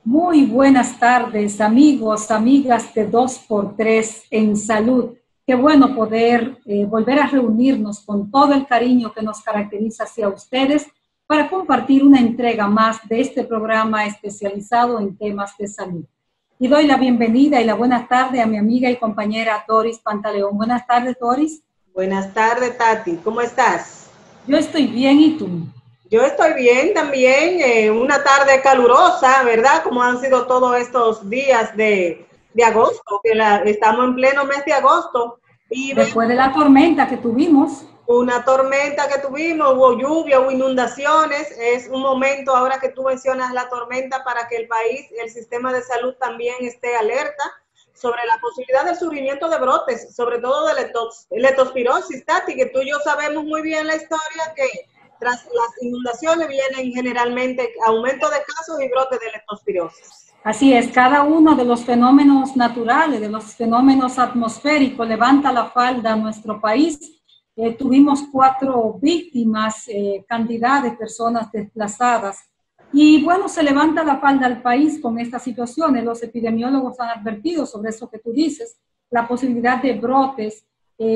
Muy buenas tardes, amigos, amigas de 2x3 en salud. Qué bueno poder volver a reunirnos con todo el cariño que nos caracteriza hacia ustedes para compartir una entrega más de este programa especializado en temas de salud. Y doy la bienvenida y la buena tarde a mi amiga y compañera Doris Pantaleón. Buenas tardes, Doris. Buenas tardes, Tati. ¿Cómo estás? Yo estoy bien, ¿y tú? Yo estoy bien también. Una tarde calurosa, ¿verdad? Como han sido todos estos días de agosto, estamos en pleno mes de agosto. Y Después de la tormenta que tuvimos. una tormenta que tuvimos, hubo lluvia, hubo inundaciones. Es un momento ahora que tú mencionas la tormenta para que el país, el sistema de salud también esté alerta sobre la posibilidad del surgimiento de brotes, sobre todo de leptospirosis, Tati, que tú y yo sabemos muy bien la historia que tras las inundaciones vienen generalmente aumento de casos y brotes de leptospirosis. Así es, cada uno de los fenómenos naturales, de los fenómenos atmosféricos, levanta la falda a nuestro país. Tuvimos 4 víctimas, cantidad de personas desplazadas. Y bueno, se levanta la falda al país con estas situaciones. Los epidemiólogos han advertido sobre eso que tú dices, la posibilidad de brotes,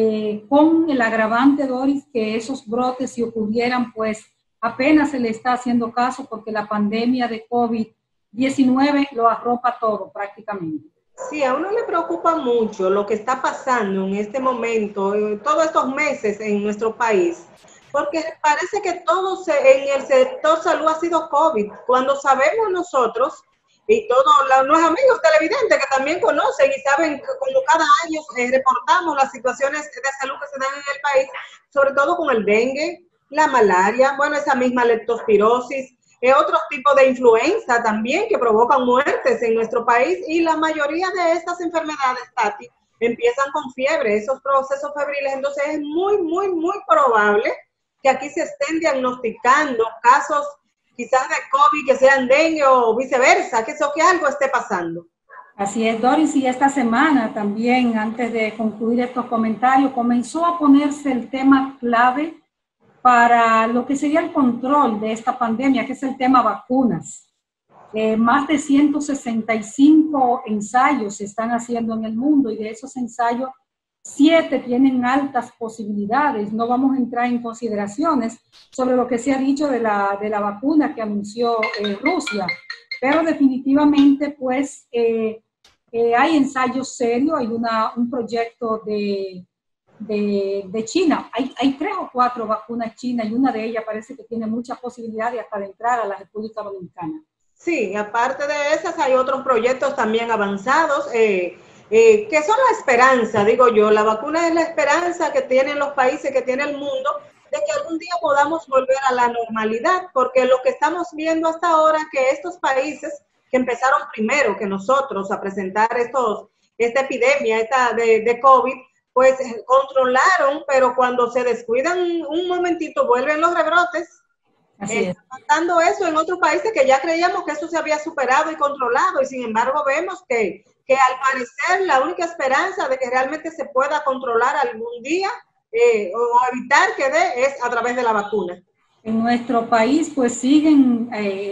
con el agravante, Doris, que esos brotes, si ocurrieran, pues apenas se le está haciendo caso porque la pandemia de COVID-19 lo arropa todo prácticamente. Sí, a uno le preocupa mucho lo que está pasando en este momento, todos estos meses en nuestro país, porque parece que todo en el sector salud ha sido COVID, cuando sabemos nosotros, y todos los amigos televidentes que también conocen y saben que como cada año reportamos las situaciones de salud que se dan en el país, sobre todo con el dengue, la malaria, bueno, esa misma leptospirosis, otros tipos de influenza también que provocan muertes en nuestro país, y la mayoría de estas enfermedades, Tati, empiezan con fiebre, esos procesos febriles. Entonces es muy probable que aquí se estén diagnosticando casos quizás de COVID que sean dengue o viceversa, que algo esté pasando. Así es, Doris, y esta semana también, antes de concluir estos comentarios, comenzó a ponerse el tema clave para lo que sería el control de esta pandemia, que es el tema vacunas. Más de 165 ensayos se están haciendo en el mundo, y de esos ensayos 7 tienen altas posibilidades. No vamos a entrar en consideraciones sobre lo que se ha dicho de la vacuna que anunció Rusia, pero definitivamente pues hay ensayos serios. Hay un proyecto de China. Hay 3 o 4 vacunas chinas, y una de ellas parece que tiene muchas posibilidades hasta de entrar a la República Dominicana. Sí, aparte de esas hay otros proyectos también avanzados, que son la esperanza, digo yo. La vacuna es la esperanza que tienen los países, que tiene el mundo, de que algún día podamos volver a la normalidad, porque lo que estamos viendo hasta ahora, que estos países que empezaron primero que nosotros a presentar esta epidemia de COVID, pues controlaron, pero cuando se descuidan un momentito vuelven los rebrotes. Está pasando eso en otros países que ya creíamos que eso se había superado y controlado, y sin embargo vemos que al parecer la única esperanza de que realmente se pueda controlar algún día o evitar que dé es a través de la vacuna. En nuestro país pues siguen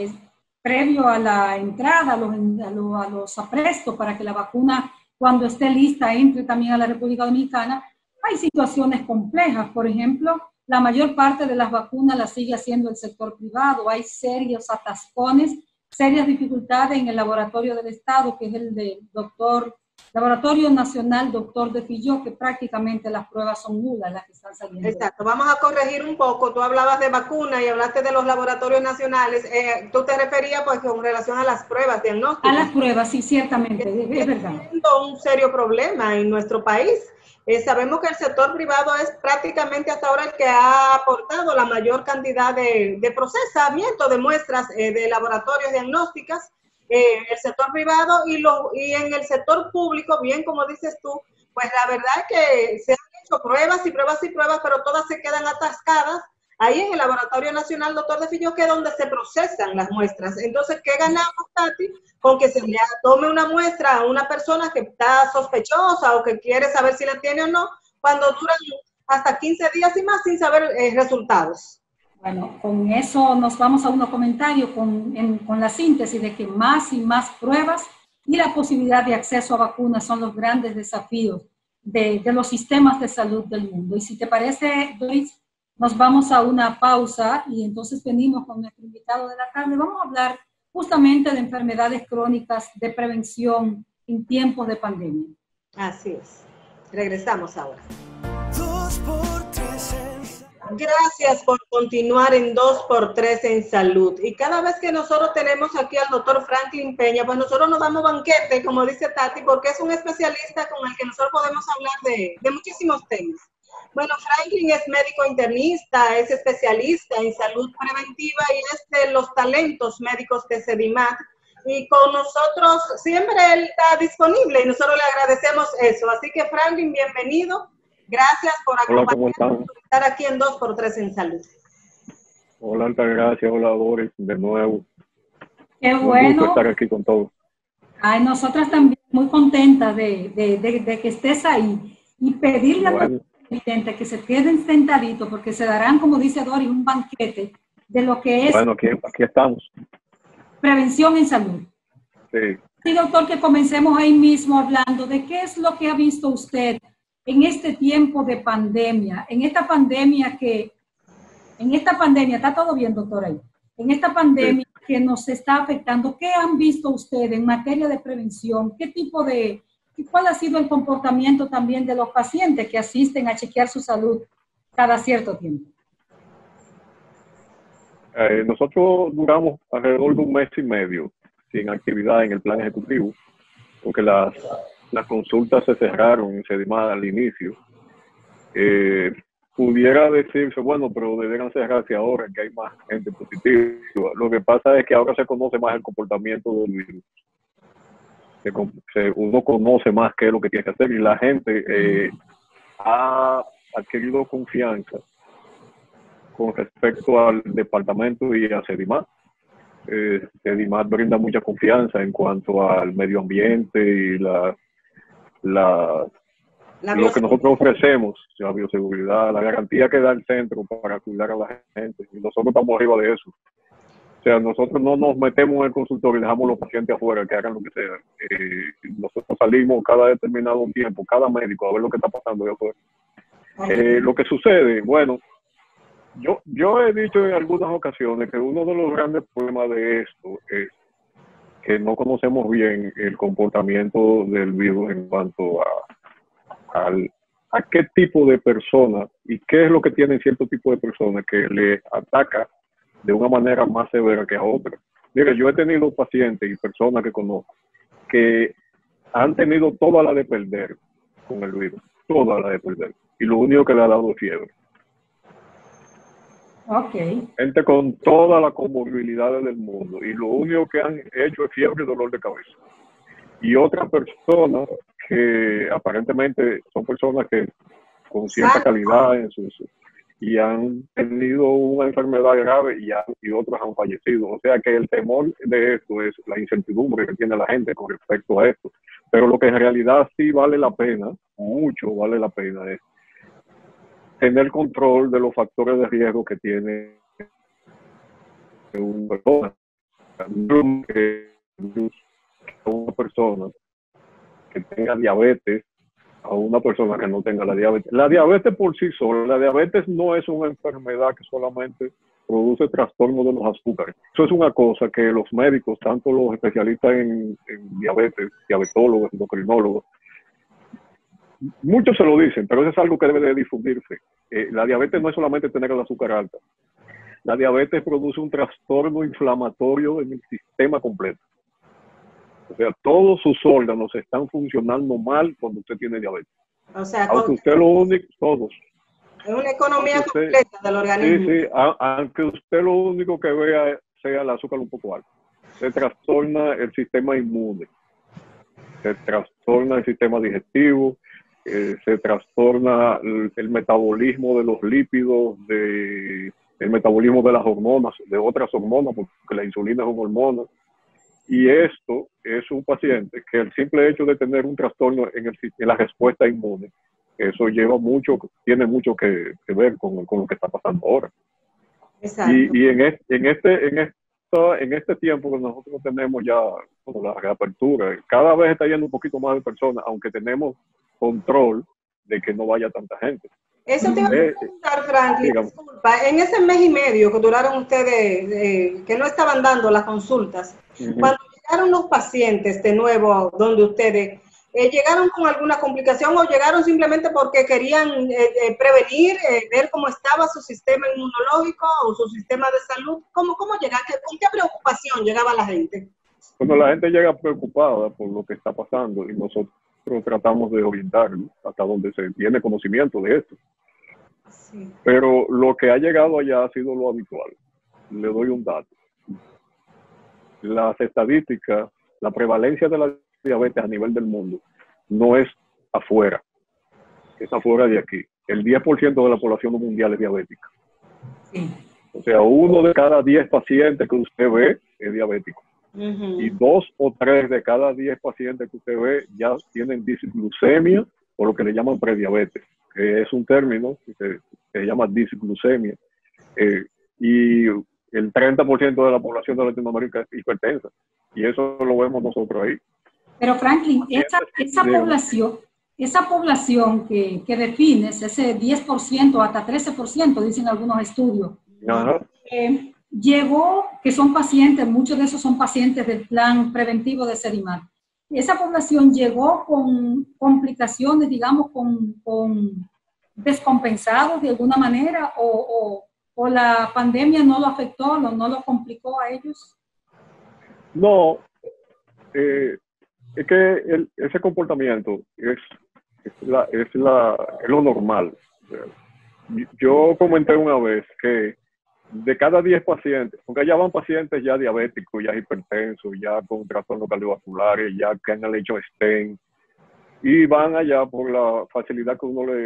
previo a la entrada a los aprestos para que la vacuna, cuando esté lista, entre también a la República Dominicana. Hay situaciones complejas. Por ejemplo, la mayor parte de las vacunas las sigue haciendo el sector privado. Hay serios atascones, serias dificultades en el laboratorio del Estado, que es el del Laboratorio Nacional Doctor de Filló, que prácticamente las pruebas son nulas las que están saliendo. Exacto, vamos a corregir un poco. Tú hablabas de vacunas y hablaste de los laboratorios nacionales. Tú te referías pues con relación a las pruebas diagnósticas. A las pruebas, sí, ciertamente, es verdad. Un serio problema en nuestro país. Sabemos que el sector privado es prácticamente hasta ahora el que ha aportado la mayor cantidad de procesamiento de muestras de laboratorios diagnósticas, el sector privado, y en el sector público, bien como dices tú, pues la verdad es que se han hecho pruebas y pruebas y pruebas, pero todas se quedan atascadas ahí en el Laboratorio Nacional Doctor de Filló, que es donde se procesan las muestras. Entonces, ¿qué ganamos, Tati? Con que se le tome una muestra a una persona que está sospechosa o que quiere saber si la tiene o no, cuando duran hasta 15 días y más sin saber resultados. Bueno, con eso nos vamos a unos comentarios con la síntesis de que más y más pruebas y la posibilidad de acceso a vacunas son los grandes desafíos de los sistemas de salud del mundo. Y si te parece, Doris, nos vamos a una pausa y entonces venimos con nuestro invitado de la tarde. Vamos a hablar justamente de enfermedades crónicas, de prevención en tiempos de pandemia. Así es. Regresamos ahora. Gracias por continuar en 2x3 en salud. Y cada vez que nosotros tenemos aquí al doctor Franklin Peña, pues nosotros nos damos banquete, como dice Tati, porque es un especialista con el que nosotros podemos hablar de muchísimos temas. Bueno, Franklin es médico internista, es especialista en salud preventiva y es de los talentos médicos de Sedimat. Y con nosotros siempre él está disponible y nosotros le agradecemos eso. Así que Franklin, bienvenido. Gracias por acompañarnos, por estar aquí en 2x3 en salud. Hola, altas gracias. Hola, Doris, de nuevo. Qué bueno. Un gusto estar aquí con todos. Ay, nosotras también muy contentas de que estés ahí y pedirle a los clientes que se queden sentaditos porque se darán, como dice Doris, un banquete de lo que es... Bueno, aquí estamos. Prevención en salud. Sí. Sí, doctor, que comencemos ahí mismo hablando de qué es lo que ha visto usted en este tiempo de pandemia, en esta pandemia, ¿está todo bien, doctor, ahí? En esta pandemia que nos está afectando, ¿qué han visto ustedes en materia de prevención? ¿Cuál ha sido el comportamiento también de los pacientes que asisten a chequear su salud cada cierto tiempo? Nosotros duramos alrededor de un mes y medio sin actividad en el plan ejecutivo, porque las consultas se cerraron en Sedimat al inicio. Pudiera decirse, bueno, pero deberían cerrarse ahora que hay más gente positiva. Lo que pasa es que ahora se conoce más el comportamiento del virus. Uno conoce más qué es lo que tiene que hacer y la gente ha adquirido confianza con respecto al departamento y a Sedimat. Sedimat brinda mucha confianza en cuanto al medio ambiente y lo que nosotros ofrecemos, la bioseguridad, la garantía que da el centro para cuidar a la gente. Y nosotros estamos arriba de eso. O sea, nosotros no nos metemos en el consultorio y dejamos a los pacientes afuera que hagan lo que sea. Nosotros salimos cada determinado tiempo, cada médico, a ver lo que está pasando allá afuera. Lo que sucede, bueno, yo he dicho en algunas ocasiones que uno de los grandes problemas de esto es que no conocemos bien el comportamiento del virus en cuanto a qué tipo de personas y qué es lo que tienen cierto tipo de personas que le ataca de una manera más severa que a otras. Mire, yo he tenido pacientes y personas que conozco que han tenido toda la de perder con el virus, toda la de perder, y lo único que le ha dado es fiebre. Okay. Gente con todas las comorbilidades del mundo y lo único que han hecho es fiebre y dolor de cabeza. Y otras personas que aparentemente son personas que con cierta calidad y han tenido una enfermedad grave y otros han fallecido. O sea que el temor de esto es la incertidumbre que tiene la gente con respecto a esto. Pero lo que en realidad sí vale la pena, mucho vale la pena, es tener control de los factores de riesgo que tiene una persona. Una persona que tenga diabetes a una persona que no tenga la diabetes. La diabetes por sí sola, la diabetes no es una enfermedad que solamente produce trastorno de los azúcares. Eso es una cosa que los médicos, tanto los especialistas en diabetes, diabetólogos, endocrinólogos, muchos se lo dicen, pero eso es algo que debe de difundirse. La diabetes no es solamente tener el azúcar alta. La diabetes produce un trastorno inflamatorio en el sistema completo. O sea, todos sus órganos están funcionando mal cuando usted tiene diabetes. O sea, aunque usted lo único, todos. Es una economía completa del organismo. Sí, aunque usted lo único que vea sea el azúcar un poco alto. Se trastorna el sistema inmune, se trastorna el sistema digestivo, se trastorna el metabolismo de los lípidos, el metabolismo de las hormonas, de otras hormonas, porque la insulina es una hormona. Y esto es un paciente que el simple hecho de tener un trastorno en la respuesta inmune, eso tiene mucho que ver con lo que está pasando ahora. Exacto. Y en este tiempo que nosotros tenemos ya la reapertura, cada vez está yendo un poquito más de personas, aunque tenemos control de que no vaya tanta gente. Eso te iba a preguntar, Franklin, disculpa, en ese mes y medio que duraron ustedes, que no estaban dando las consultas, cuando llegaron los pacientes de nuevo donde ustedes, ¿llegaron con alguna complicación o llegaron simplemente porque querían prevenir, ver cómo estaba su sistema inmunológico o su sistema de salud? ¿Cómo llegaron? ¿Con qué preocupación llegaba la gente? Cuando la gente llega preocupada por lo que está pasando y nosotros tratamos de orientarlo hasta donde se tiene conocimiento de esto. Sí. Pero lo que ha llegado allá ha sido lo habitual. Le doy un dato. Las estadísticas, la prevalencia de la diabetes a nivel del mundo no es afuera, es afuera de aquí. El 10% de la población mundial es diabética. Sí. O sea, 1 de cada 10 pacientes que usted ve es diabético. Y 2 o 3 de cada 10 pacientes que usted ve ya tienen disglucemia o lo que le llaman prediabetes, que es un término que se llama disglucemia. Y el 30% de la población de Latinoamérica es hipertensa. Y eso lo vemos nosotros ahí. Pero Franklin, esa población que defines, ese 10% hasta 13%, dicen algunos estudios, llegó, que son pacientes, muchos de esos son pacientes del plan preventivo de Serimat. Esa población llegó con complicaciones, digamos, con descompensados de alguna manera, o la pandemia no lo afectó, no lo complicó a ellos. No, es que ese comportamiento es lo normal. Yo comenté una vez que de cada 10 pacientes, porque allá van pacientes ya diabéticos, ya hipertensos, ya con trastornos cardiovasculares, ya que han hecho stent, y van allá por la facilidad que uno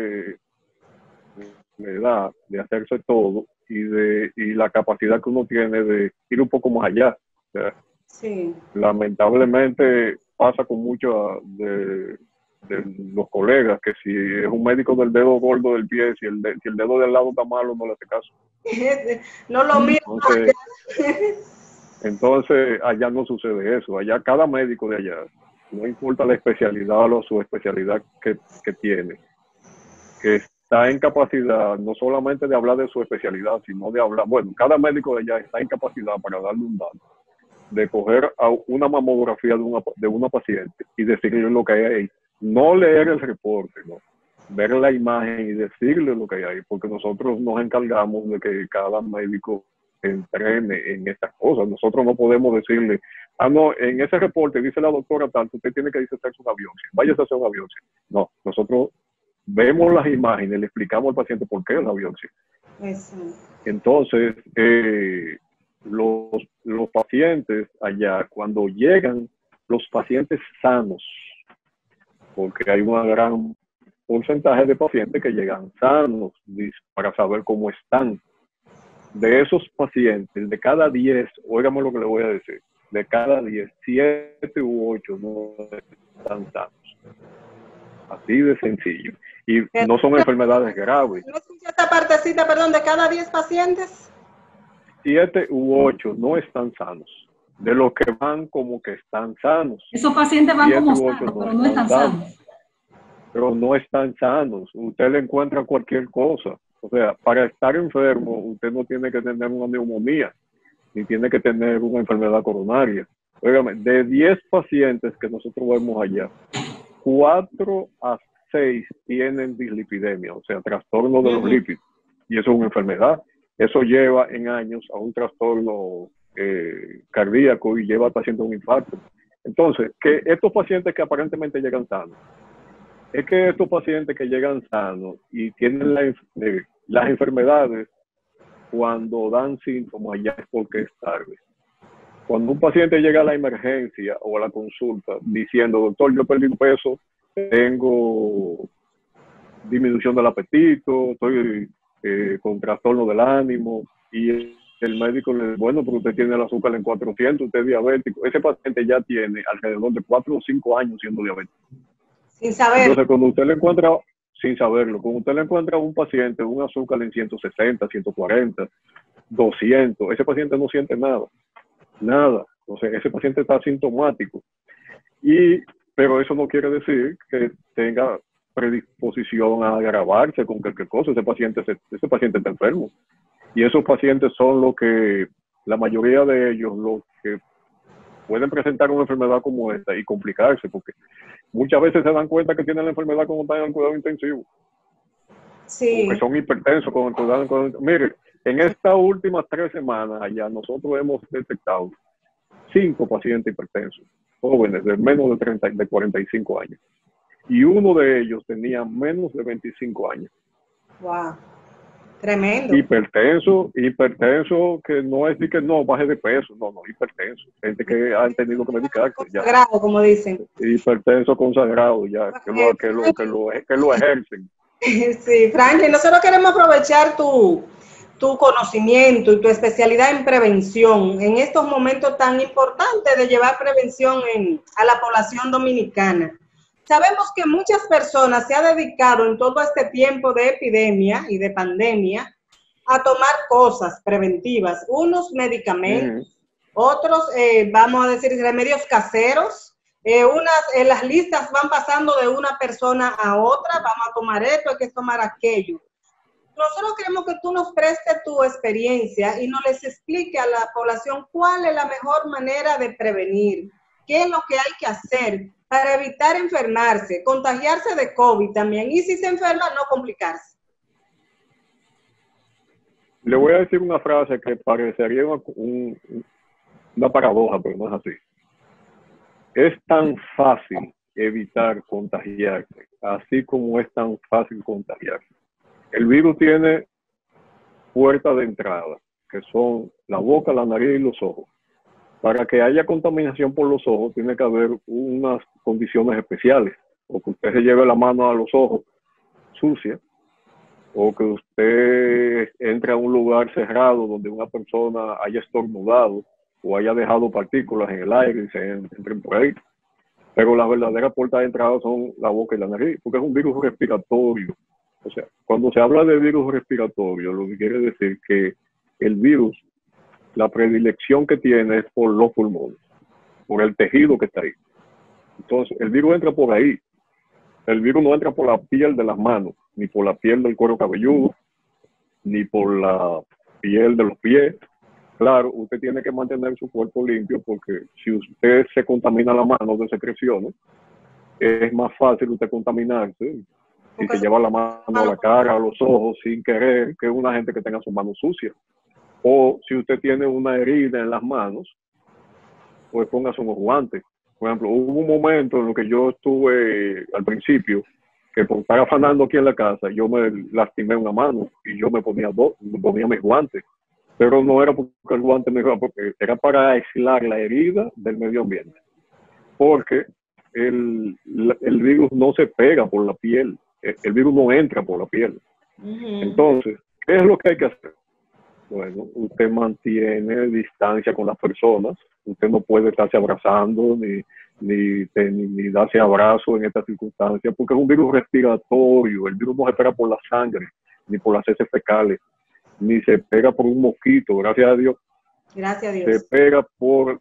le da de hacerse todo y la capacidad que uno tiene de ir un poco más allá. O sea, sí. Lamentablemente pasa con muchos de los colegas que si es un médico del dedo gordo del pie, si el dedo del lado está malo, no le hace caso. No lo mismo. Entonces allá no sucede eso. Allá cada médico de allá, no importa la especialidad o su especialidad que tiene, que está en capacidad no solamente de hablar de su especialidad, sino de hablar, bueno, cada médico de allá está en capacidad para darle un dato, de coger a una mamografía de una paciente y decirle lo que hay ahí. No leer el reporte, no. Ver la imagen y decirle lo que hay ahí, porque nosotros nos encargamos de que cada médico entrene en estas cosas. Nosotros no podemos decirle, no, en ese reporte dice la doctora tanto, usted tiene que hacerse una biopsia, váyase a hacer una biopsia. No, nosotros vemos las imágenes, le explicamos al paciente por qué es la biopsia. Eso. Entonces, los pacientes allá, cuando llegan los pacientes sanos, porque hay un gran porcentaje de pacientes que llegan sanos para saber cómo están. De esos pacientes, de cada 10, óigame lo que le voy a decir, de cada 10, 7 u 8 no están sanos. Así de sencillo. Y no son enfermedades graves. ¿No escuché esta partecita, perdón, de cada 10 pacientes? 7 u 8 no están sanos. De los que van como que están sanos. Esos pacientes van como sanos, pero no están sanos. Pero no están sanos. Usted le encuentra cualquier cosa. O sea, para estar enfermo, usted no tiene que tener una neumonía, ni tiene que tener una enfermedad coronaria. Óigame, de 10 pacientes que nosotros vemos allá, 4 a 6 tienen dislipidemia, o sea, trastorno de los lípidos. Y eso es una enfermedad. Eso lleva en años a un trastorno cardíaco y lleva al paciente a un infarto. Entonces, que estos pacientes que aparentemente llegan sanos, es que estos pacientes que llegan sanos y tienen las enfermedades, cuando dan síntomas ya es porque es tarde. Cuando un paciente llega a la emergencia o a la consulta diciendo, doctor, yo perdí peso, tengo disminución del apetito, estoy con trastorno del ánimo, y el médico le dice, bueno, pero usted tiene el azúcar en 400, usted es diabético. Ese paciente ya tiene alrededor de 4 o 5 años siendo diabético. Sin saberlo. Entonces, cuando usted le encuentra, sin saberlo, cuando usted le encuentra a un paciente un azúcar en 160, 140, 200, ese paciente no siente nada, nada. Entonces, ese paciente está asintomático. Pero eso no quiere decir que tenga predisposición a agravarse con cualquier cosa. Ese paciente está enfermo. Y esos pacientes son los que, la mayoría de ellos, los que pueden presentar una enfermedad como esta y complicarse, porque muchas veces se dan cuenta que tienen la enfermedad cuando están en el cuidado intensivo. Sí. Porque son hipertensos con el cuidado intensivo. Mire, en estas últimas 3 semanas ya nosotros hemos detectado 5 pacientes hipertensos, jóvenes de menos de 45 años. Y uno de ellos tenía menos de 25 años. Wow. Tremendo. Hipertenso, que no es de que no baje de peso, no, hipertenso. Gente que ha tenido que medicarse. Consagrado, como dicen. Hipertenso consagrado, ya, que lo ejercen. Sí, Franklin, nosotros queremos aprovechar tu conocimiento y tu especialidad en prevención en estos momentos tan importantes de llevar prevención a la población dominicana. Sabemos que muchas personas se han dedicado en todo este tiempo de epidemia y de pandemia a tomar cosas preventivas, unos medicamentos, otros, vamos a decir, remedios caseros. Las listas van pasando de una persona a otra, vamos a tomar esto, hay que tomar aquello. Nosotros queremos que tú nos prestes tu experiencia y nos les explique a la población cuál es la mejor manera de prevenir, qué es lo que hay que hacer para evitar enfermarse, contagiarse de COVID también, y si se enferma, no complicarse. Le voy a decir una frase que parecería una paradoja, pero no es así. Es tan fácil evitar contagiarse, así como es tan fácil contagiarse. El virus tiene puertas de entrada, que son la boca, la nariz y los ojos. Para que haya contaminación por los ojos, tiene que haber unas condiciones especiales. O que usted se lleve la mano a los ojos sucia, o que usted entre a un lugar cerrado donde una persona haya estornudado o haya dejado partículas en el aire y se entren por ahí. Pero las verdaderas puertas de entrada son la boca y la nariz, porque es un virus respiratorio. O sea, cuando se habla de virus respiratorio, lo que quiere decir que el virus, la predilección que tiene es por los pulmones, por el tejido que está ahí. Entonces, el virus entra por ahí. El virus no entra por la piel de las manos, ni por la piel del cuero cabelludo, ni por la piel de los pies. Claro, usted tiene que mantener su cuerpo limpio, porque si usted se contamina la mano de secreciones, es más fácil usted contaminarse si se lleva la mano a la cara, a los ojos, sin querer, que una gente que tenga sus manos sucias. O si usted tiene una herida en las manos, pues póngase unos guantes. Por ejemplo, hubo un momento en el que yo estuve al principio, que por estar afanando aquí en la casa, yo me lastimé una mano y yo me ponía mis guantes. Pero no era porque el guante me iba, porque era para aislar la herida del medio ambiente. Porque el virus no se pega por la piel, el virus no entra por la piel. Entonces, ¿qué es lo que hay que hacer? Bueno, usted mantiene distancia con las personas, usted no puede estarse abrazando ni darse abrazo en estas circunstancias, porque es un virus respiratorio. El virus no se pega por la sangre, ni por las heces fecales, ni se pega por un mosquito, gracias a Dios. Gracias a Dios. Se pega por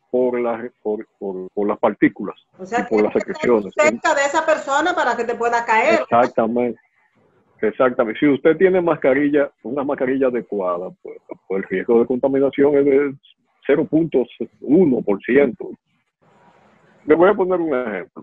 las partículas, o sea, y por las secreciones. Cerca de esa persona para que te pueda caer. Exactamente. Exactamente. Si usted tiene una mascarilla adecuada, pues el riesgo de contaminación es de 0.1%. Le voy a poner un ejemplo.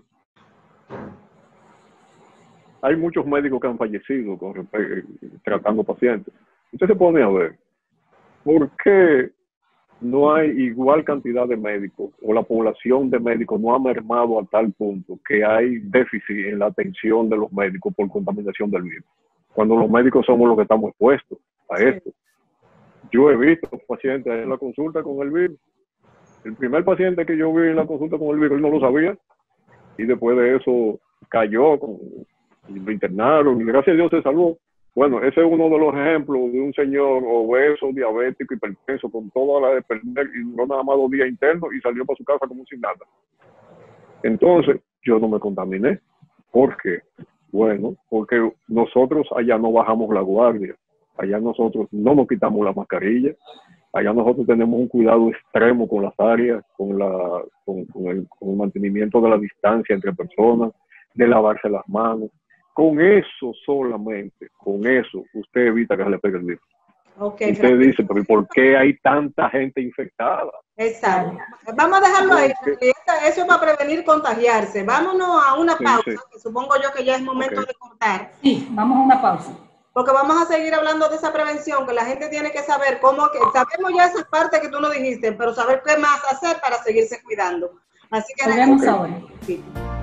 Hay muchos médicos que han fallecido tratando pacientes. Usted se pone a ver, ¿por qué no hay igual cantidad de médicos o la población de médicos no ha mermado a tal punto que hay déficit en la atención de los médicos por contaminación del virus? Cuando los médicos somos los que estamos expuestos a esto. Yo he visto pacientes en la consulta con el virus. El primer paciente que yo vi en la consulta con el virus, él no lo sabía. Y después de eso cayó, y lo internaron, y gracias a Dios se salvó. Bueno, ese es uno de los ejemplos de un señor obeso, diabético, hipertenso, con toda la de perder, y duró nada más 2 días internos y salió para su casa como sin nada. Entonces, yo no me contaminé. ¿Por qué? Bueno, porque nosotros allá no bajamos la guardia. Allá nosotros no nos quitamos la mascarilla. Allá nosotros tenemos un cuidado extremo con las áreas, con el mantenimiento de la distancia entre personas, de lavarse las manos. Con eso solamente, con eso, usted evita que se le pegue el virus. Okay, usted dice, pero ¿por qué hay tanta gente infectada? Exacto. Vamos a dejarlo ahí. Eso es para prevenir contagiarse. Vámonos a una pausa, que supongo yo que ya es momento de cortar. Sí, vamos a una pausa. Porque vamos a seguir hablando de esa prevención, que la gente tiene que saber cómo, que sabemos ya esas partes que tú nos dijiste, pero saber qué más hacer para seguirse cuidando. Así que volvemos ahora. Sí.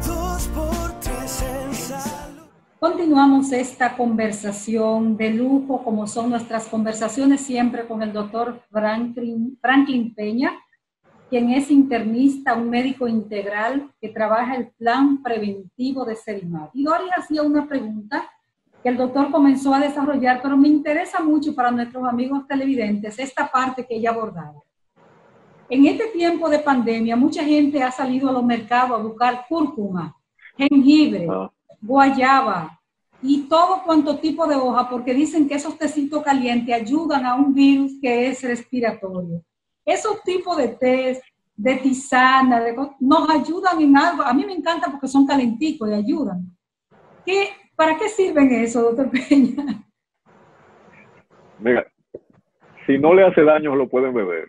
Continuamos esta conversación de lujo, como son nuestras conversaciones siempre con el doctor Franklin Peña, quien es internista, un médico integral que trabaja el plan preventivo de Serimat. Y Doris hacía una pregunta que el doctor comenzó a desarrollar, pero me interesa mucho para nuestros amigos televidentes esta parte que ella abordaba. En este tiempo de pandemia, mucha gente ha salido a los mercados a buscar cúrcuma, jengibre, guayaba y todo cuanto tipo de hoja, porque dicen que esos tecitos calientes ayudan a un virus que es respiratorio. Esos tipos de té, de tisana, nos ayudan en algo. A mí me encanta porque son calenticos y ayudan. ¿Para qué sirven eso, doctor Peña? Mira, si no le hace daño, lo pueden beber.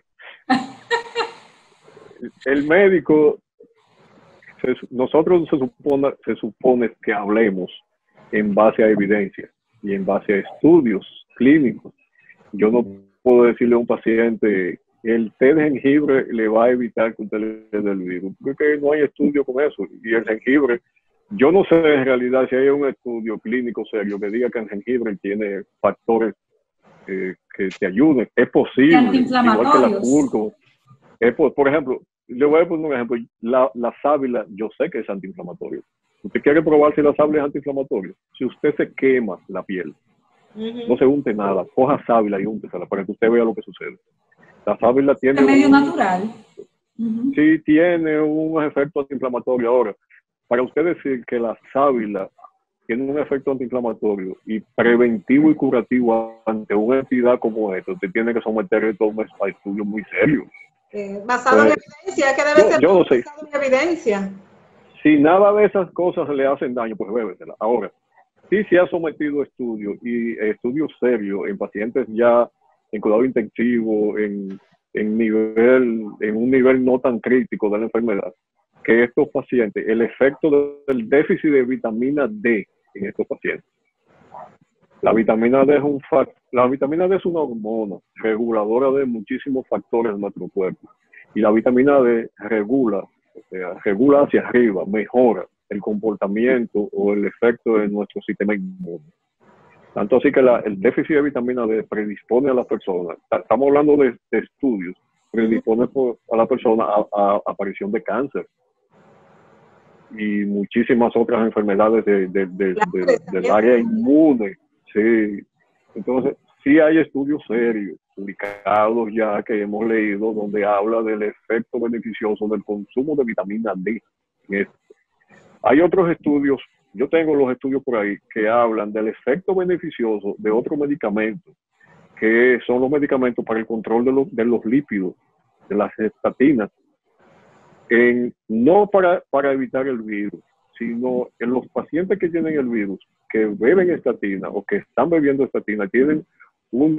El médico, nosotros se supone que hablemos en base a evidencia y en base a estudios clínicos. Yo no puedo decirle a un paciente, el té de jengibre le va a evitar que usted le dé el virus, porque no hay estudio con eso. Y el jengibre, yo no sé en realidad si hay un estudio clínico serio que diga que el jengibre tiene factores que te ayuden. Es posible, igual que la cúrcuma. Por ejemplo, le voy a poner un ejemplo. La sábila, yo sé que es antiinflamatorio. ¿Usted quiere probar si la sábila es antiinflamatorio? Si usted se quema la piel, no se unte nada, coja sábila y úntesela para que usted vea lo que sucede. La sábila tiene... Es medio natural. Sí, tiene un efecto antiinflamatorio. Ahora, para usted decir que la sábila tiene un efecto antiinflamatorio y preventivo y curativo ante una entidad como esta, usted tiene que someter esto a estudios muy serios. Basado en evidencia, que debe ser yo no sé. Basado en evidencia. Si nada de esas cosas le hacen daño, pues bébesela. Ahora, sí se ha sometido estudios y estudios serios en pacientes ya en cuidado intensivo, en un nivel no tan crítico de la enfermedad, que estos pacientes, el efecto del déficit de vitamina D en estos pacientes. La vitamina D es una hormona reguladora de muchísimos factores de nuestro cuerpo. Y la vitamina D regula hacia arriba, mejora el comportamiento o el efecto de nuestro sistema inmune. Tanto así que el déficit de vitamina D predispone a las personas, estamos hablando de estudios, predispone a la persona a aparición de cáncer y muchísimas otras enfermedades del área inmune. Sí. Entonces, sí hay estudios serios, publicados ya que hemos leído, donde habla del efecto beneficioso del consumo de vitamina D. Hay otros estudios, yo tengo los estudios por ahí, que hablan del efecto beneficioso de otros medicamentos, que son los medicamentos para el control de los lípidos, de las estatinas, no para evitar el virus, sino en los pacientes que tienen el virus, que beben estatina o que están bebiendo estatina, tienen una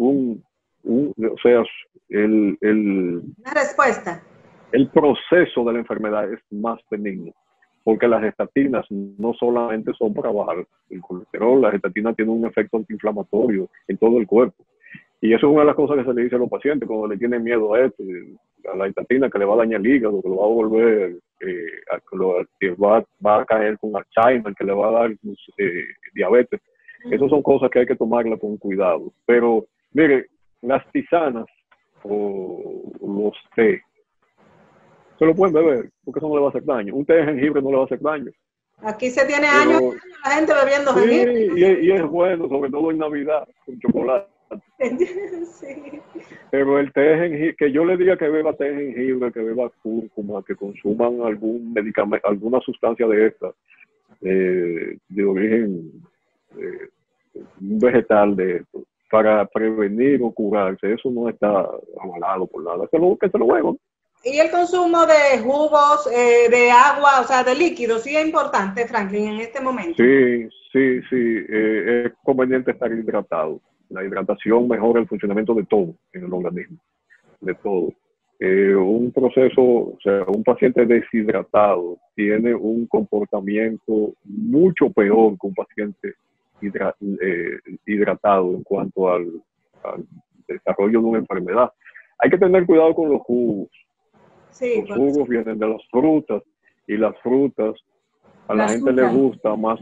respuesta. El proceso de la enfermedad es más benigno, porque las estatinas no solamente son para bajar el colesterol, las estatinas tienen un efecto antiinflamatorio en todo el cuerpo. Y eso es una de las cosas que se le dice a los pacientes cuando le tienen miedo a esto, a la estatina, que le va a dañar el hígado, que lo va a volver, que va a caer con Alzheimer, que le va a dar diabetes. Esas son cosas que hay que tomarlas con cuidado. Pero, mire, las tisanas o los té, se lo pueden beber, porque eso no le va a hacer daño. Un té de jengibre no le va a hacer daño. Aquí se tiene años la gente bebiendo jengibre. Y es bueno, sobre todo en Navidad, con chocolate. Sí. Pero el té de jengibre, que yo le diga que beba té de jengibre, que beba cúrcuma, que consuman algún medicamento, alguna sustancia de esta, de origen un vegetal de esto, para prevenir o curarse, eso no está avalado por nada, que se lo huevan. Y el consumo de jugos, de agua, o sea, de líquidos, sí es importante, Franklin, en este momento. Sí, es conveniente estar hidratado. La hidratación mejora el funcionamiento de todo en el organismo, de todo. Un proceso, o sea, un paciente deshidratado tiene un comportamiento mucho peor que un paciente hidratado en cuanto al desarrollo de una enfermedad. Hay que tener cuidado con los jugos. Sí, los jugos vienen de las frutas, y las frutas a la gente le gusta más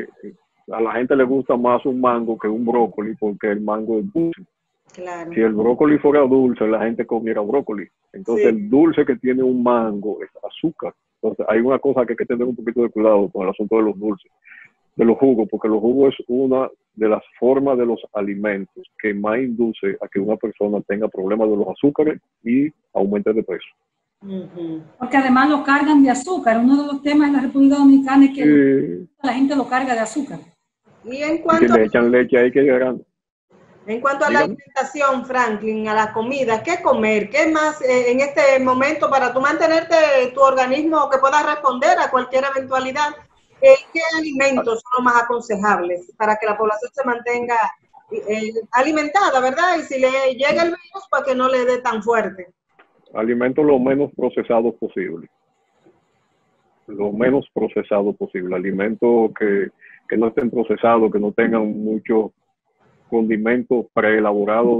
un mango que un brócoli, porque el mango es dulce. Claro. Si el brócoli fuera dulce, la gente comiera brócoli. Entonces, el dulce que tiene un mango es azúcar. Entonces, hay una cosa que hay que tener un poquito de cuidado con el asunto de los dulces, de los jugos, porque los jugos es una de las formas de los alimentos que más induce a que una persona tenga problemas de los azúcares y aumente de peso. Porque además lo cargan de azúcar. Uno de los temas en la República Dominicana es que la gente lo carga de azúcar. Y en cuanto, si le echan leche ahí que llegan. En cuanto a la alimentación, Franklin, a la comida, ¿qué comer? ¿Qué más en este momento para tú mantenerte tu organismo que pueda responder a cualquier eventualidad? ¿Qué alimentos son los más aconsejables para que la población se mantenga alimentada, verdad? Y si le llega el virus, para que no le dé tan fuerte. Alimentos lo menos procesados posible. Lo menos procesado posible. Alimentos que no estén procesados, que no tengan muchos condimentos preelaborados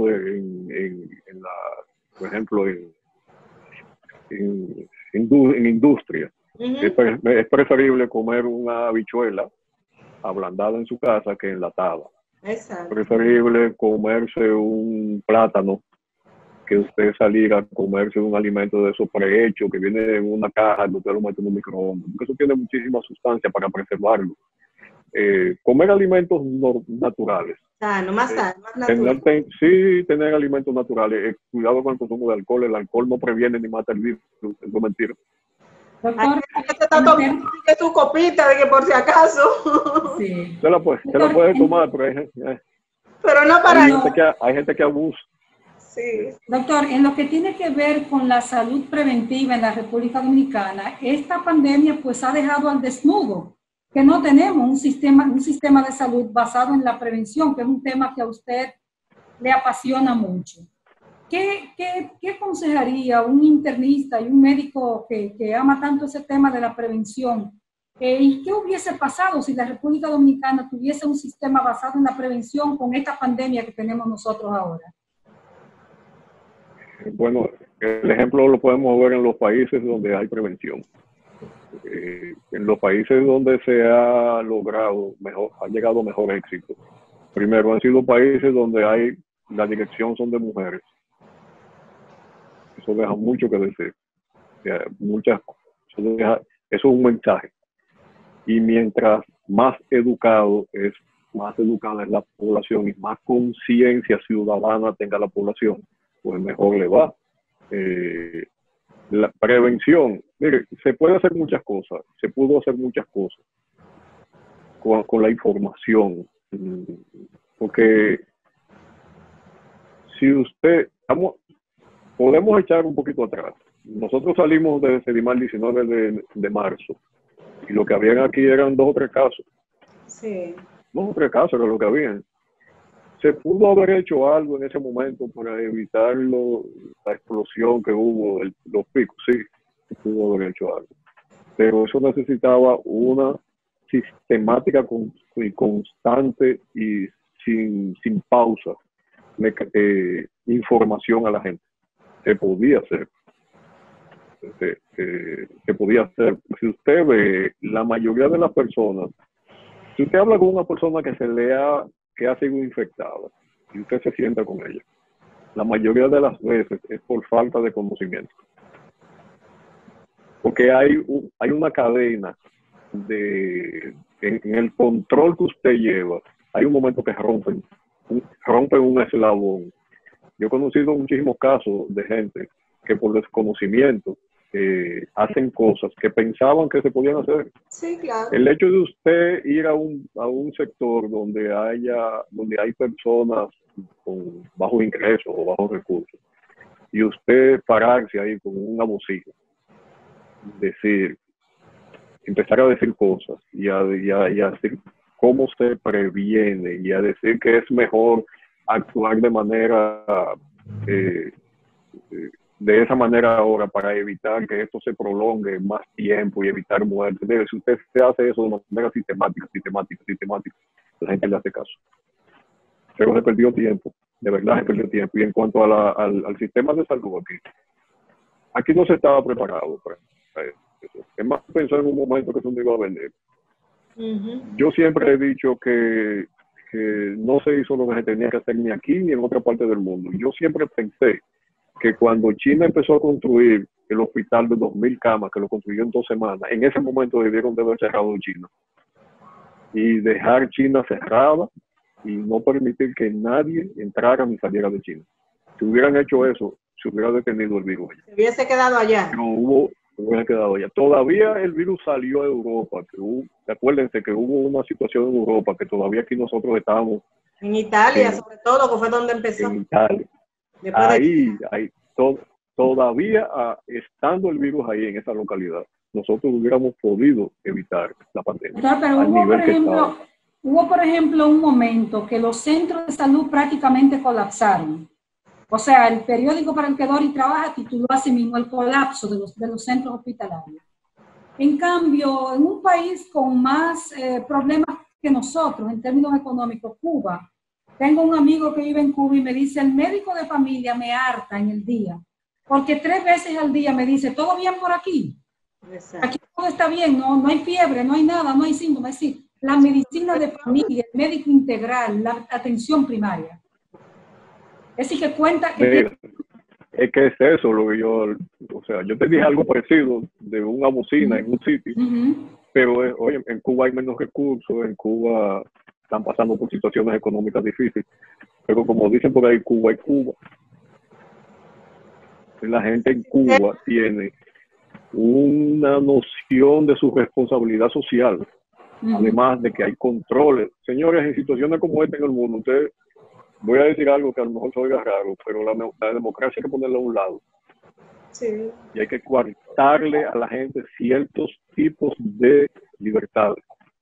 por ejemplo, en industria. Es preferible comer una habichuela ablandada en su casa que enlatada. Exacto. Preferible comerse un plátano que usted salir a comerse un alimento de esos prehechos que viene en una caja que usted lo mete en un microondas, porque eso tiene muchísima sustancia para preservarlo. Comer alimentos naturales. Sano, más sano, más natural. Tener alimentos naturales. Cuidado con el consumo de alcohol. El alcohol no previene ni mata el virus. Es mentira. Doctor, te está tomando tu copita de que por si acaso. Sí. Se la puede tomar, pero no para hay gente que abusa. Sí. Doctor, en lo que tiene que ver con la salud preventiva en la República Dominicana, esta pandemia pues ha dejado al desnudo que no tenemos un sistema de salud basado en la prevención, que es un tema que a usted le apasiona mucho. ¿Qué aconsejaría un internista y un médico que ama tanto ese tema de la prevención? ¿Y qué hubiese pasado si la República Dominicana tuviese un sistema basado en la prevención con esta pandemia que tenemos nosotros ahora? Bueno, el ejemplo lo podemos ver en los países donde hay prevención. En los países donde se ha logrado ha llegado mejor éxito. Primero, han sido países donde la dirección son de mujeres. Eso deja mucho que decir. Eso es un mensaje. Y mientras más educada es la población y más conciencia ciudadana tenga la población, pues mejor le va. La prevención, mire, se puede hacer muchas cosas, se pudo hacer muchas cosas con la información, porque si podemos echar un poquito atrás. Nosotros salimos de Sedimar el 19 de marzo y lo que habían aquí eran 2 o 3 casos. Sí. 2 o 3 casos era lo que habían. Se pudo haber hecho algo en ese momento para evitar la explosión que hubo, los picos, sí, se pudo haber hecho algo. Pero eso necesitaba una sistemática y constante y sin pausa información a la gente. Se podía hacer. Se podía hacer. Si usted ve, la mayoría de las personas, si usted habla con una persona que ha sido infectada y usted se sienta con ella, la mayoría de las veces es por falta de conocimiento. Porque hay una cadena en el control que usted lleva, hay un momento que rompen un eslabón. Yo he conocido muchísimos casos de gente que por desconocimiento hacen cosas que pensaban que se podían hacer. Sí, claro. El hecho de usted ir a un sector donde hay personas con bajos ingresos o bajos recursos, y usted pararse ahí con una bocina, empezar a decir cosas y a decir cómo se previene y a decir que es mejor actuar de manera de esa manera ahora para evitar que esto se prolongue más tiempo y evitar muertes. Si usted se hace eso de una manera sistemática, la gente le hace caso. Pero se perdió tiempo, de verdad se perdió tiempo. Y en cuanto al sistema de salud aquí no se estaba preparado para eso. Es más, pensó en un momento que eso no iba a vender. Yo siempre he dicho que no se hizo lo que se tenía que hacer ni aquí ni en otra parte del mundo. Yo siempre pensé que cuando China empezó a construir el hospital de 2.000 camas, que lo construyó en 2 semanas, en ese momento debieron de haber cerrado China y dejar China cerrada y no permitir que nadie entrara ni saliera de China. Si hubieran hecho eso, se hubiera detenido el virus. Se hubiese quedado allá. Pero se hubiera quedado allá. Todavía el virus salió a Europa. Acuérdense que hubo una situación en Europa que todavía aquí nosotros estábamos. En Italia, sobre todo, que fue donde empezó. En Italia. Ahí, todavía estando el virus ahí en esa localidad, nosotros hubiéramos podido evitar la pandemia. Claro, pero hubo, por ejemplo, un momento que los centros de salud prácticamente colapsaron. O sea, el periódico para el que Dori trabaja tituló así mismo el colapso de los centros hospitalarios. En cambio, en un país con más problemas que nosotros en términos económicos, Cuba, tengo un amigo que vive en Cuba y me dice, el médico de familia me harta en el día, porque 3 veces al día me dice, ¿todo bien por aquí? Exacto. Aquí todo está bien, no hay fiebre, no hay nada, no hay síntomas. Es decir, la medicina de familia, el médico integral, la atención primaria. Es decir, que cuenta que... Es que es eso lo que yo te dije algo parecido de una bocina en un sitio, pero oye, en Cuba hay menos recursos, en Cuba están pasando por situaciones económicas difíciles, pero como dicen por ahí, Cuba es Cuba. La gente en Cuba tiene una noción de su responsabilidad social, además de que hay controles. Señores, en situaciones como esta en el mundo, voy a decir algo que a lo mejor se oiga raro, pero la democracia hay que ponerla a un lado. Sí. Y hay que coartarle a la gente ciertos tipos de libertades.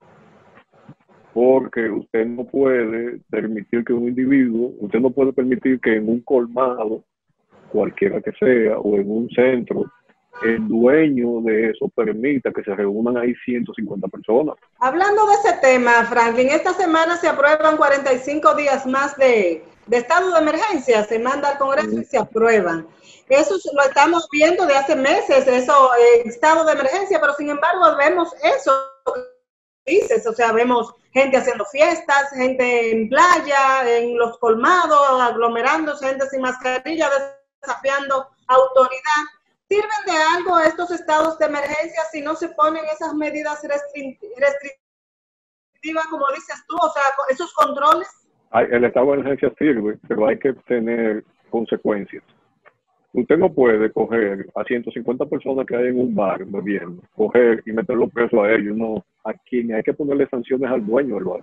Porque usted no puede permitir que usted no puede permitir que en un colmado, cualquiera que sea, o en un centro, el dueño de eso permita que se reúnan ahí 150 personas. Hablando de ese tema, Franklin, esta semana se aprueban 45 días más de estado de emergencia, se manda al Congreso y se aprueban. Eso lo estamos viendo de hace meses, estado de emergencia, pero sin embargo vemos eso que dices, o sea, vemos gente haciendo fiestas, gente en playa, en los colmados, aglomerándose, gente sin mascarilla, desafiando autoridad. ¿Sirven de algo estos estados de emergencia si no se ponen esas medidas restrictivas, como dices tú, o sea, esos controles? El estado de emergencia sirve, pero hay que tener consecuencias. Usted no puede coger a 150 personas que hay en un bar bebiendo, coger y meterlos presos a ellos. No, a quien hay que ponerle sanciones al dueño del bar.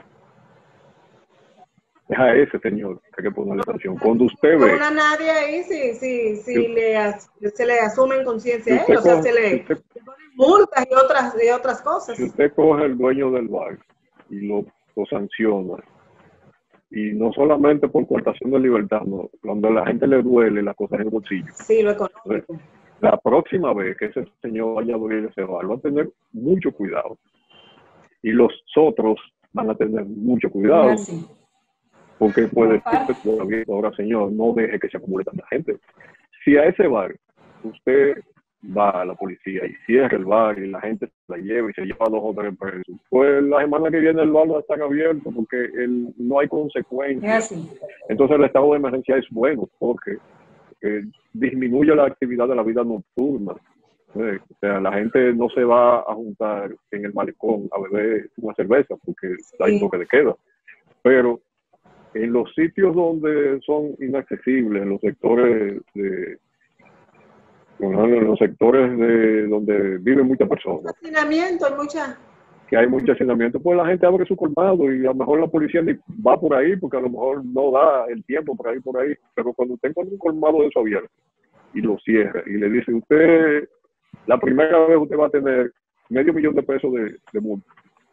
Es a ese señor que hay que ponerle sanción. Cuando usted ve... No a nadie ahí si se le asumen conciencia a él, o sea, se le ponen multas y otras cosas. Si usted coge al dueño del bar y lo sanciona, y no solamente por coartación de libertad, no, cuando a la gente le duele las cosas en el bolsillo. Sí, lo económico. Entonces, la próxima vez que ese señor vaya a abrir ese bar, va a tener mucho cuidado. Y los otros van a tener mucho cuidado. Sí. Porque puede decir todavía, ahora señor, no deje que se acumule tanta gente. Si a ese bar usted va a la policía y cierra el bar y la gente se la lleva y se lleva 2 o 3 presos, pues la semana que viene el bar va a estar abierto porque no hay consecuencias. Entonces el estado de emergencia es bueno porque disminuye la actividad de la vida nocturna. O sea, la gente no se va a juntar en el malecón a beber una cerveza porque hay toque de queda. Pero en los sitios donde son inaccesibles, en los sectores Bueno, en los sectores donde viven muchas personas. Hacinamiento, hay mucha... Que hay mucho hacinamiento, pues la gente abre su colmado y a lo mejor la policía ni va por ahí porque a lo mejor no da el tiempo por ahí. Pero cuando usted encuentra un colmado de eso abierto y lo cierra y le dice, usted, la primera vez usted va a tener $500,000 de multa.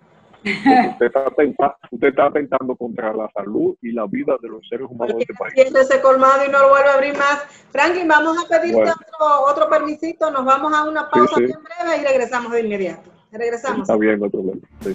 Usted está atentando contra la salud y la vida de los seres humanos de este país. Cierre ese colmado y no lo vuelve a abrir más. Franklin, vamos a pedirte otro permisito, nos vamos a una pausa bien breve y regresamos de inmediato. Regresamos. Está bien, no hay problema. Sí.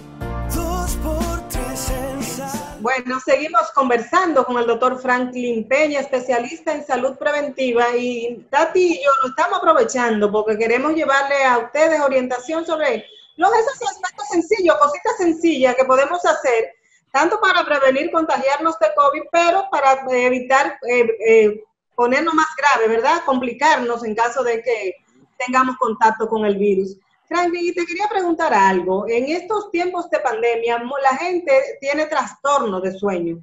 Bueno, seguimos conversando con el doctor Franklin Peña, especialista en salud preventiva, y Tati y yo lo estamos aprovechando porque queremos llevarle a ustedes orientación sobre esos aspectos sencillos, cositas sencillas que podemos hacer, tanto para prevenir contagiarnos de COVID, pero para evitar ponernos más grave, ¿verdad? Complicarnos en caso de que tengamos contacto con el virus. Franklin, y te quería preguntar algo. En estos tiempos de pandemia, la gente tiene trastorno de sueño.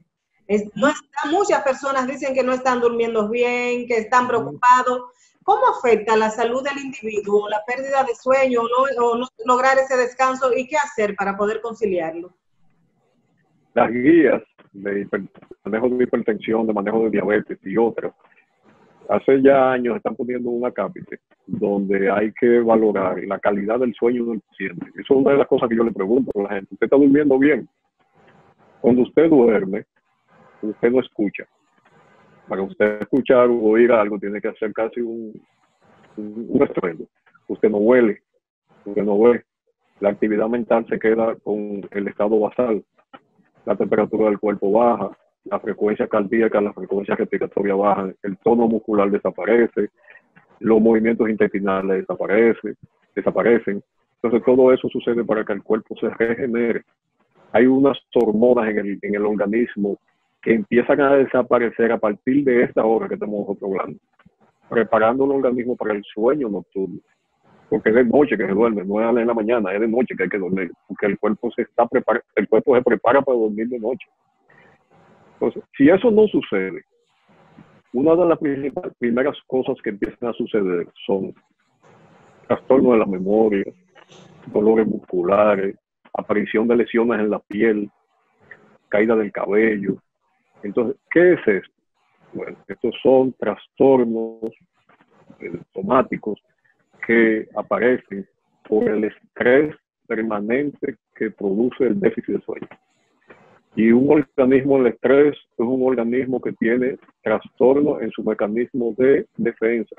Muchas personas dicen que no están durmiendo bien, que están preocupados. ¿Cómo afecta la salud del individuo, la pérdida de sueño o no lograr ese descanso? ¿Y qué hacer para poder conciliarlo? Las guías de manejo de hipertensión, de manejo de diabetes y otras, hace ya años están poniendo un acápite donde hay que valorar la calidad del sueño del paciente. Eso es una de las cosas que yo le pregunto a la gente. ¿Usted está durmiendo bien? Cuando usted duerme, usted no escucha. Para usted escuchar o oír algo, tiene que hacer casi un estruendo. Usted no huele, usted no ve. La actividad mental se queda con el estado basal. La temperatura del cuerpo baja, la frecuencia cardíaca, la frecuencia respiratoria bajan, el tono muscular desaparece, los movimientos intestinales desaparecen. Entonces todo eso sucede para que el cuerpo se regenere. Hay unas hormonas en el organismo que empiezan a desaparecer a partir de esta hora que estamos hablando, preparando el organismo para el sueño nocturno. Porque es de noche que se duerme, no es en la mañana, es de noche que hay que dormir, porque el cuerpo se prepara para dormir de noche. Entonces, si eso no sucede, una de las primeras cosas que empiezan a suceder son trastornos de la memoria, dolores musculares, aparición de lesiones en la piel, caída del cabello. Entonces, ¿qué es esto? Bueno, estos son trastornos somáticos que aparecen por el estrés permanente que produce el déficit de sueño. Y un organismo, el estrés, es un organismo que tiene trastorno en su mecanismo de defensa.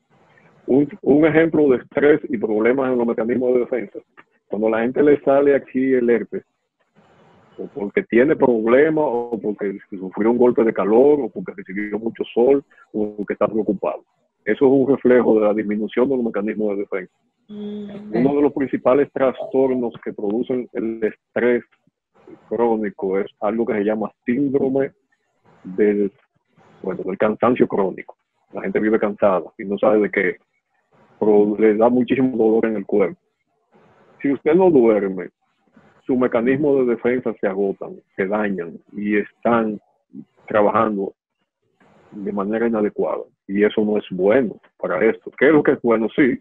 Un ejemplo de estrés y problemas en los mecanismos de defensa. Cuando a la gente le sale aquí el herpes, o porque tiene problemas, o porque sufrió un golpe de calor, o porque recibió mucho sol, o porque está preocupado. Eso es un reflejo de la disminución de los mecanismos de defensa. Uno de los principales trastornos que producen el estrés crónico es algo que se llama síndrome del cansancio crónico. La gente vive cansada y no sabe de qué, pero le da muchísimo dolor en el cuerpo. Si usted no duerme, sus mecanismos de defensa se agotan, se dañan y están trabajando de manera inadecuada. Y eso no es bueno para esto. ¿Qué es lo que es bueno? Sí,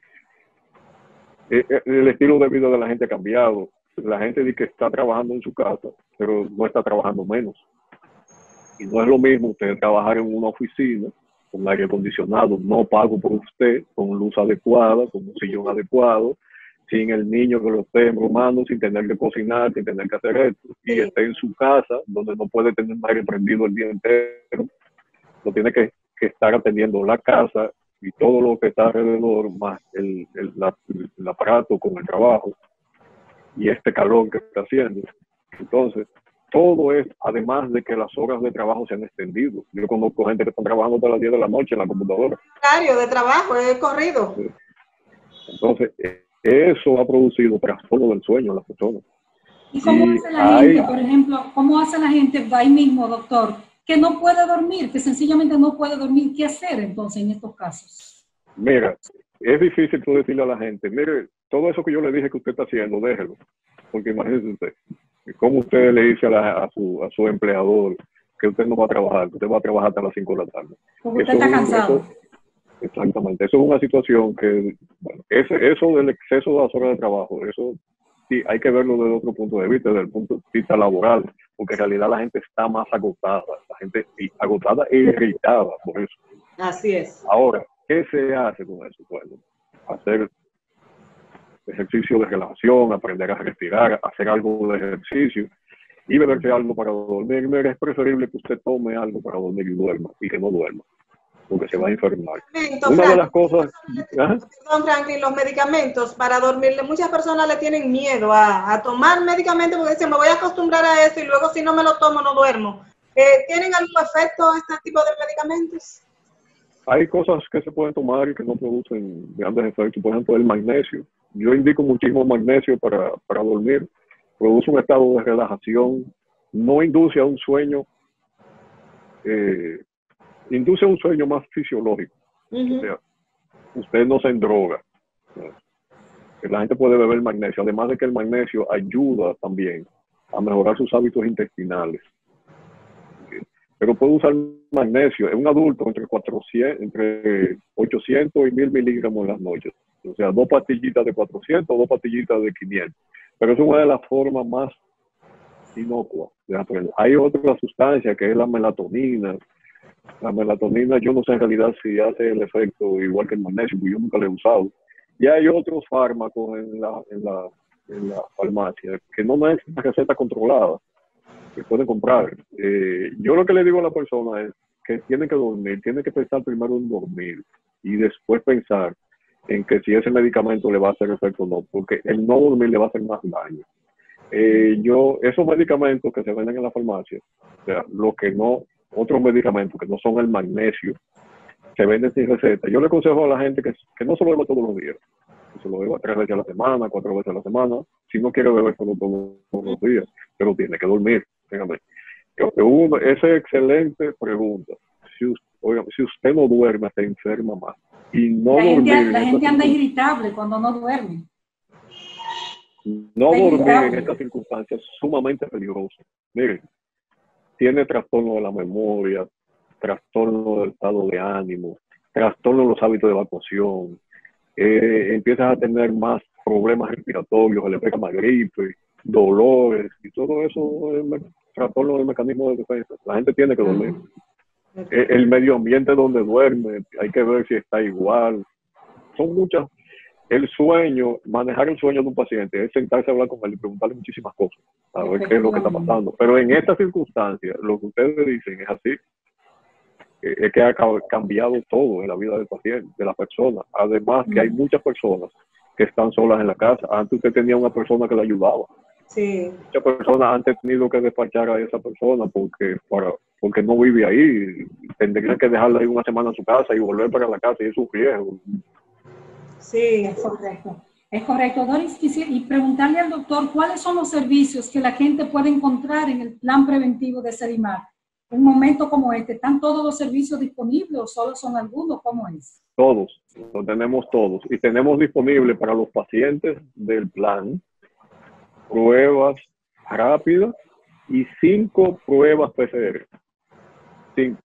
el estilo de vida de la gente ha cambiado. La gente dice que está trabajando en su casa, pero no está trabajando menos. Y no es lo mismo usted trabajar en una oficina con aire acondicionado, no pago por usted, con luz adecuada, con un sillón adecuado, sin el niño que lo esté embromando, sin tener que cocinar, sin tener que hacer esto, y esté en su casa, donde no puede tener aire prendido el día entero, no tiene que estar atendiendo la casa y todo lo que está alrededor, más el aparato con el trabajo y este calor que está haciendo. Entonces, todo es, además de que las horas de trabajo se han extendido. Yo conozco gente que está trabajando hasta las 10 de la noche en la computadora. Horario de trabajo, es corrido. Sí. Entonces, eso ha producido trastorno del sueño en las personas. ¿Y cómo hace la gente, por ejemplo, cómo hace la gente ahí mismo, doctor, que no puede dormir, que sencillamente no puede dormir? ¿Qué hacer entonces en estos casos? Mira, es difícil tú decirle a la gente, mire, todo eso que yo le dije que usted está haciendo, déjelo. Porque imagínese usted, ¿cómo usted le dice a su empleador que usted no va a trabajar, que usted va a trabajar hasta las 5 de la tarde? Porque usted está cansado. Exactamente. Eso es una situación que, bueno, eso del exceso de las horas de trabajo, eso sí hay que verlo desde otro punto de vista, desde el punto de vista laboral, porque en realidad la gente está más agotada, la gente agotada e irritada por eso. Así es. Ahora, ¿qué se hace con eso? Bueno, hacer ejercicio de relajación, aprender a respirar, hacer algo de ejercicio y beberse algo para dormir. Mira, es preferible que usted tome algo para dormir y duerma, y que no duerma, porque se va a enfermar. Una de las cosas... Perdón, Franklin, los medicamentos para dormir, muchas personas le tienen miedo a tomar medicamentos porque dicen, me voy a acostumbrar a esto y luego si no me lo tomo no duermo. ¿Tienen algún efecto este tipo de medicamentos? Hay cosas que se pueden tomar y que no producen grandes efectos. Por ejemplo, el magnesio. Yo indico muchísimo magnesio para dormir. Produce un estado de relajación. No induce a un sueño. Induce a un sueño más fisiológico. O sea, usted no se endroga. La gente puede beber magnesio. Además de que el magnesio ayuda también a mejorar sus hábitos intestinales. Pero puede usar magnesio en un adulto entre 800 y 1000 miligramos en las noches. O sea, 2 pastillitas de 400, 2 pastillitas de 500. Pero es una de las formas más inocuas de aprender. Hay otra sustancia que es la melatonina. La melatonina, yo no sé en realidad si hace el efecto igual que el magnesio, porque yo nunca lo he usado. Y hay otros fármacos en la farmacia que no es una receta controlada, que pueden comprar. Yo lo que le digo a la persona es que tiene que dormir, tiene que pensar primero en dormir y después pensar en que si ese medicamento le va a hacer efecto o no, porque el no dormir le va a hacer más daño. Esos medicamentos que se venden en la farmacia, o sea, otros medicamentos que no son el magnesio, se venden sin receta. Yo le aconsejo a la gente que no se lo beba todos los días, que se lo beba 3 veces a la semana, 4 veces a la semana, si no quiere beber todos los días, pero tiene que dormir. Dígame. Esa es excelente pregunta. Si usted no duerme, se enferma más. Y no la gente anda irritable cuando no duerme. No dormir en estas circunstancias es sumamente peligroso. Miren, tiene trastorno de la memoria, trastorno del estado de ánimo, trastorno de los hábitos de evacuación, empiezas a tener más problemas respiratorios, le pega más gripe, dolores, y todo eso es trastorno del mecanismo de defensa. La gente tiene que dormir. El medio ambiente donde duerme, hay que ver si está igual. Son muchas. El sueño, manejar el sueño de un paciente es sentarse a hablar con él y preguntarle muchísimas cosas, a ver qué es lo que está pasando. Pero en estas circunstancias, lo que ustedes dicen es así. Es que ha cambiado todo en la vida del paciente, de la persona. Además que hay muchas personas que están solas en la casa. Antes usted tenía una persona que le ayudaba. Sí. Muchas personas han tenido que despachar a esa persona porque no vive ahí. Tendrían que dejarla ahí una semana en su casa y volver para la casa y es un riesgo. Sí. Es correcto. Es correcto. Doris, quisiera preguntarle al doctor cuáles son los servicios que la gente puede encontrar en el plan preventivo de Sedimar. En un momento como este, ¿están todos los servicios disponibles o solo son algunos? ¿Cómo es? Todos, los tenemos todos. Y tenemos disponible para los pacientes del plan pruebas rápidas y 5 pruebas PCR. 5.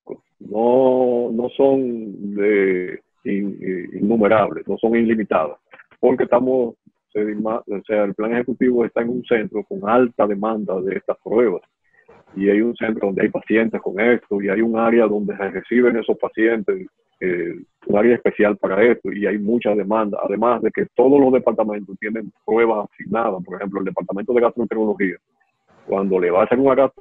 No son innumerables, no son ilimitadas. Porque el plan ejecutivo está en un centro con alta demanda de estas pruebas. Y hay un centro donde hay pacientes con esto, y hay un área donde se reciben esos pacientes, un área especial para esto, y hay mucha demanda. Además de que todos los departamentos tienen pruebas asignadas. Por ejemplo, el departamento de gastroenterología, cuando le va a hacer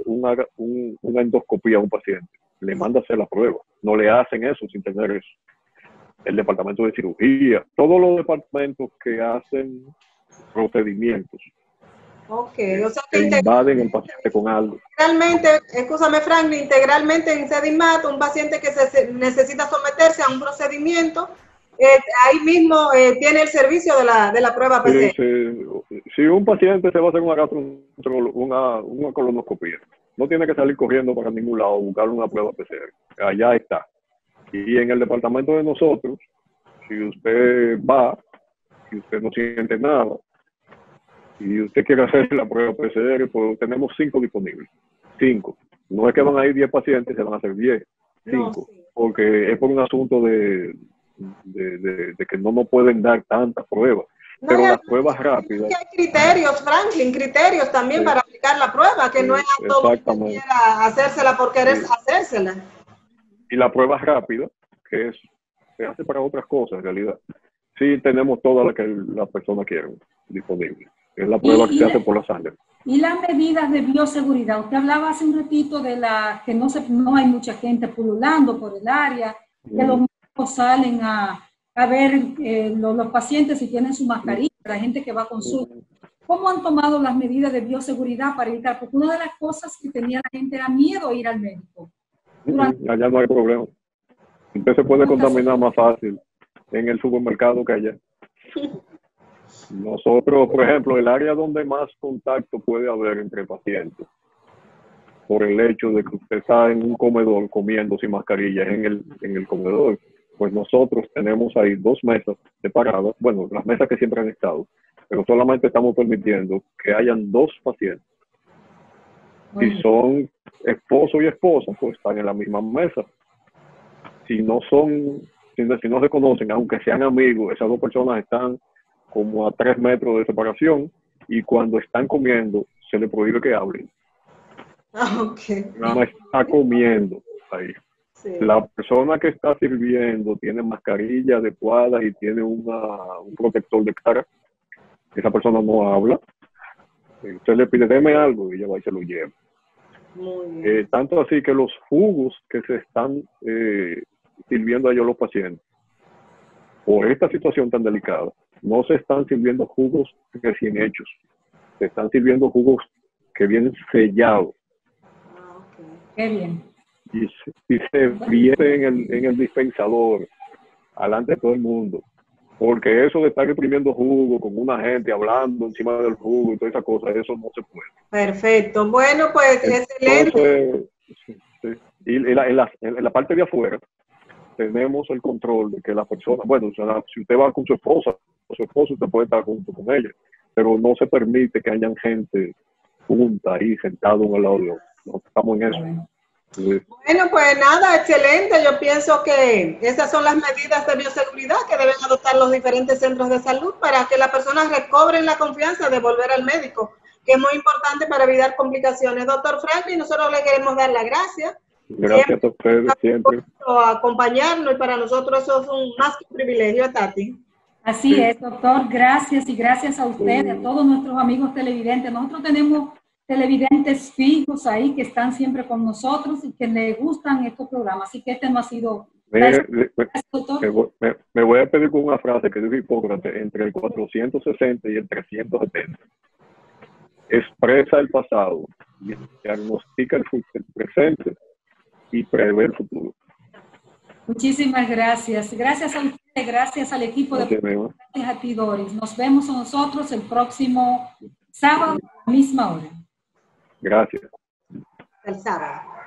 una endoscopía a un paciente, le manda a hacer la prueba. No le hacen eso sin tener eso. El departamento de cirugía, todos los departamentos que hacen procedimientos. Ok, o sea que invaden el paciente con algo. Realmente, escúchame Franklin, integralmente en Sedimat, un paciente que necesita someterse a un procedimiento, ahí mismo tiene el servicio de la prueba PCR. Si un paciente se va a hacer una colonoscopia, no tiene que salir corriendo para ningún lado a buscar una prueba PCR. Allá está. Y en el departamento de nosotros, si usted va, si usted no siente nada, y usted quiere hacer la prueba PCR, pues tenemos 5 disponibles. 5. No es que van a ir 10 pacientes, se van a hacer 10. 5. No, sí. Porque es por un asunto de de que no nos pueden dar tantas pruebas. Pero las pruebas rápidas... Hay criterios, Franklin, criterios también para aplicar la prueba, que no es a todo el que quiera hacérsela por querer hacérsela. Y la prueba rápida, que se hace para otras cosas en realidad. Sí tenemos todas las que las personas quieren disponibles. Es la prueba que se hace por la sangre. Y las medidas de bioseguridad. Usted hablaba hace un ratito de que no hay mucha gente pululando por el área, que los médicos salen a ver los pacientes si tienen su mascarilla, la gente que va a consulta. ¿Cómo han tomado las medidas de bioseguridad para evitar? Porque una de las cosas que tenía la gente era miedo a ir al médico. Allá no hay problema. Usted se puede contaminar más fácil en el supermercado que allá. Nosotros, por ejemplo, el área donde más contacto puede haber entre pacientes, por el hecho de que usted está en un comedor comiendo sin mascarilla en el comedor, pues nosotros tenemos ahí 2 mesas separadas, bueno, las mesas que siempre han estado, pero solamente estamos permitiendo que hayan 2 pacientes. Si son esposo y esposa, pues están en la misma mesa. Si no se conocen, aunque sean amigos, esas 2 personas están como a 3 metros de separación, y cuando están comiendo, se les prohíbe que hablen. Nada más está comiendo ahí. Sí. La persona que está sirviendo tiene mascarilla adecuada y tiene un protector de cara. Esa persona no habla. Usted le pide, deme algo, y ella va y se lo lleva. Tanto así que los jugos que se están sirviendo a ellos los pacientes, por esta situación tan delicada, no se están sirviendo jugos recién hechos. Se están sirviendo jugos que vienen sellados. Qué bien. Y se viene en el dispensador, alante de todo el mundo. Porque eso de estar imprimiendo jugo con una gente hablando encima del jugo y toda esa cosa, eso no se puede. Perfecto. Bueno, pues excelente. Sí. Y en la parte de afuera tenemos el control de que la persona, bueno, o sea, si usted va con su esposa o su esposo, usted puede estar junto con ella, pero no se permite que hayan gente junta ahí sentado uno al lado de otro. No estamos en eso. Sí. Bueno, pues nada, excelente. Yo pienso que esas son las medidas de bioseguridad que deben adoptar los diferentes centros de salud para que las personas recobren la confianza de volver al médico, que es muy importante para evitar complicaciones. Doctor Franklin, nosotros le queremos dar las gracias. Gracias a ustedes siempre. A acompañarnos, y para nosotros eso es más que un privilegio, Tati. Así es, doctor. Gracias, y gracias a ustedes, a todos nuestros amigos televidentes. Nosotros tenemos televidentes fijos ahí que están siempre con nosotros y que les gustan estos programas. Así que este no ha sido... Me voy a pedir con una frase que dijo Hipócrates: entre el 460 y el 370. Expresa el pasado, diagnostica el presente y prevé el futuro. Muchísimas gracias. Gracias a ustedes, gracias al equipo gracias a ti, Doris. Nos vemos nosotros el próximo sábado a la misma hora. Gracias. El sábado.